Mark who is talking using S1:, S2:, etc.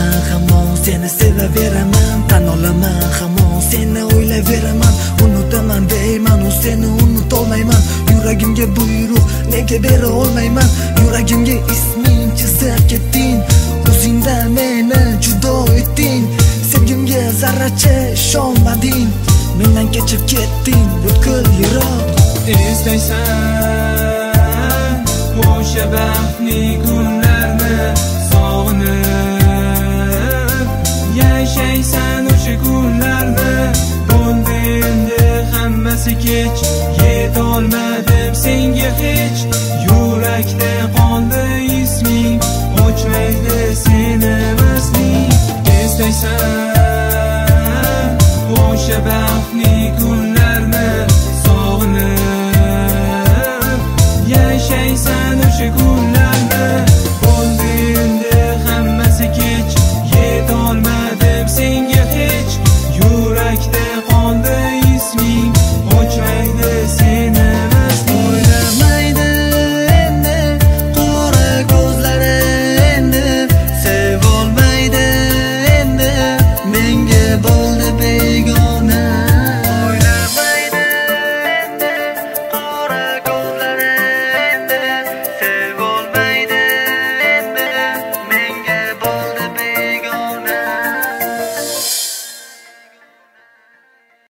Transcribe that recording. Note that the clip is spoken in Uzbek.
S1: olaman, hamon seni sevaveraman. Tan olaman, hamon seni o'ylayveraman. Unutaman deyman, u seni unutolmayman. Yuragimga buyruq nega bera olmayman? Yuragimga isming chizib ketding. O'zingda meni judo etding. Sevgimga zarracha ishonmading. Mendan kechib ketding butkul yiroq.
S2: Eslaysan o'sha baxtli kunlarni sog'inib, yashaysan o'sha kunlarni. Bo'ldi endi hammasi kech, yetolmadim senga hech. Yurakda qoldi isming, o'chmaydi seni vasling. Eslaysan o'sha baxtli